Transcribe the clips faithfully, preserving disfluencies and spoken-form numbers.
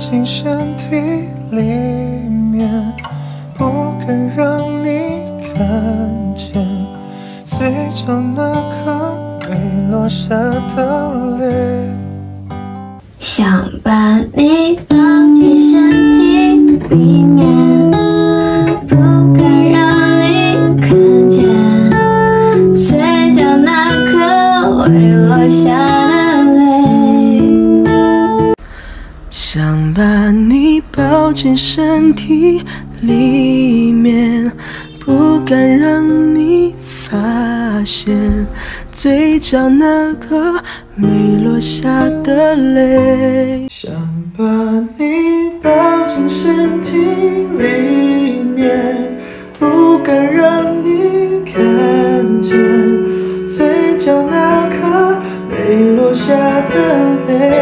进身体里面，不敢让你看见嘴角那颗没落下的泪。 想把你抱进身体里面，不敢让你看见嘴角那颗未落下的泪。 想把你抱进身体里面，不敢让你发现嘴角那颗没落下的泪。想把你抱进身体里面，不敢让你看见嘴角那颗没落下的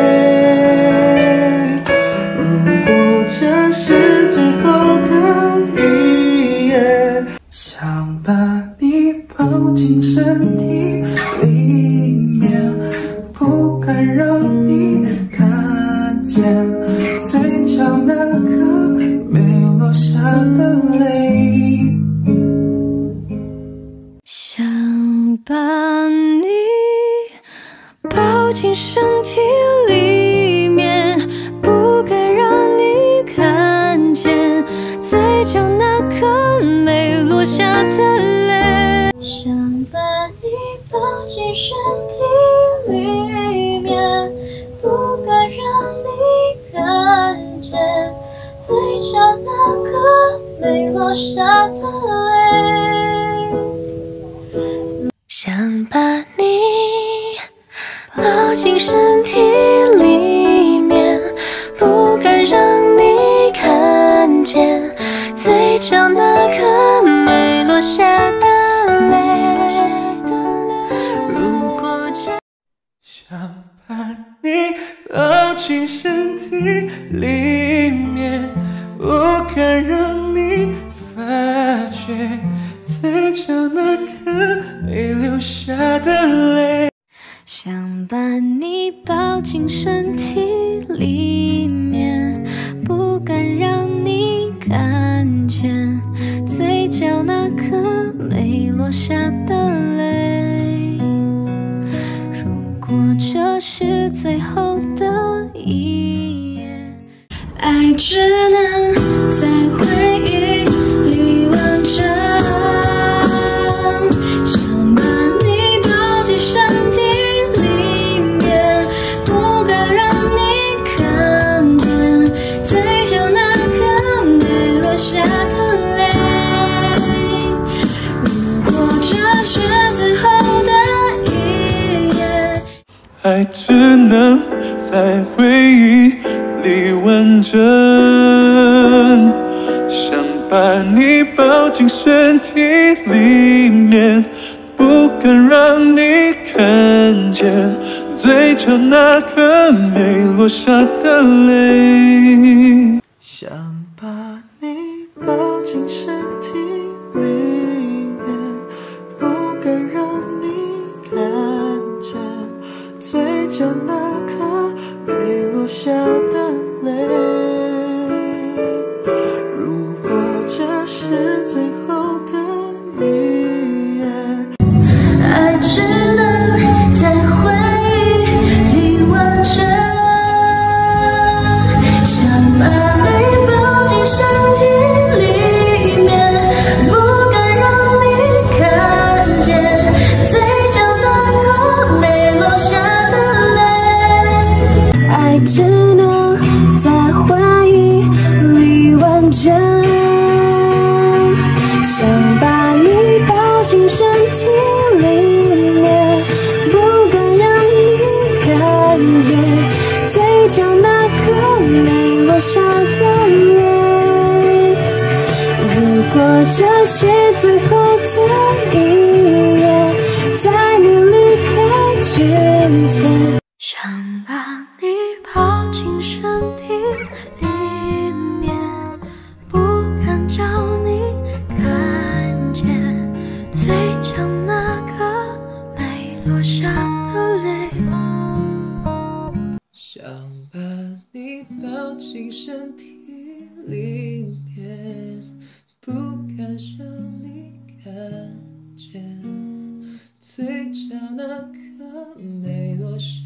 泪。如果这是最后的一夜，想把你抱进身体里面，不敢让你看见嘴角那颗没落下的泪。 想把你抱进身体里面，不敢让你看见嘴角那颗没落下的泪。想把你抱进身体里面，不敢让你看见嘴角那颗没落下的泪。想把你抱进身体里面，不敢让你看见嘴角那颗没落下的泪。如果这想把你抱进身体里面，不敢让你发觉嘴角那颗没流下的泪。 想把你抱进身体里面，不敢让你看见嘴角那颗没落下的泪。如果这是最后的一夜，爱只能在回忆里完整。想把你抱进身体里面，不敢让你看见嘴角那颗没落下的泪。如果这是最后的一夜， 爱只能在回忆里完整。想把你抱进身体里面，不敢让你看见嘴角那颗没落下的泪。想把你抱进身体里面，不敢让你看见嘴角那颗没落下的泪。如果这是最后的一夜， 爱只能在回忆里完整。想把你抱进身体里面，不敢让你看见嘴角那颗没落下的泪。爱只能在回忆里完整。想把你抱进身体里面，不敢让你看见嘴角那颗没落下的泪。如果这是最后的一夜，在你离开之前，想把你抱进身体里面，不敢叫你看见嘴角那颗没落下的泪。 想把你抱进身体里面，不敢让你看见，嘴角那颗没落下